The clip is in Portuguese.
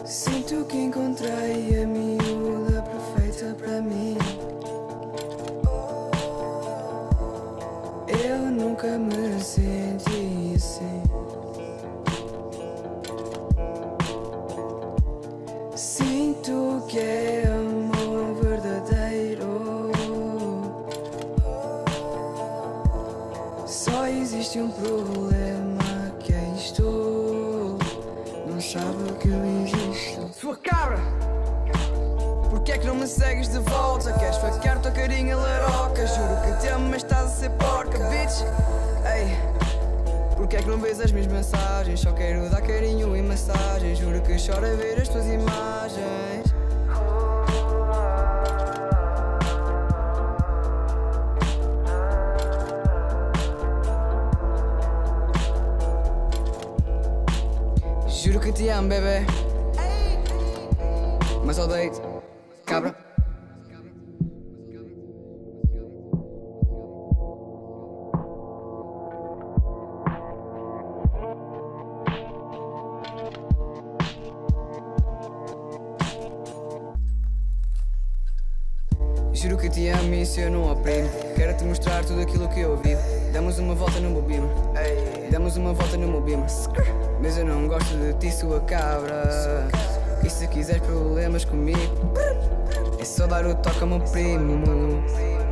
Sinto que encontrei a miúda perfeita para mim. Eu nunca me senti assim. Sinto que é amor verdadeiro. Só existe um problema, que é isto. Não sabe que eu existo. Sua cabra! Porquê é que não me segues de volta? Queres faquear tua carinha laroca? Juro que te amo, mas estás a ser porca, bitch. Ei, porquê é que não vês as minhas mensagens? Só quero dar carinho e massagem. Juro que choro a ver as tuas imagens. Juro que te amo, bebê, mas odeio-te, cabra. Juro que te amo e isso eu não oprimo. Quero-te mostrar tudo aquilo que eu vivo. Damos uma volta no meu bima, damos uma volta no meu bima. Mas eu não gosto de ti, sua cabra. E se quiseres problemas comigo, é só dar o toque ao meu primo.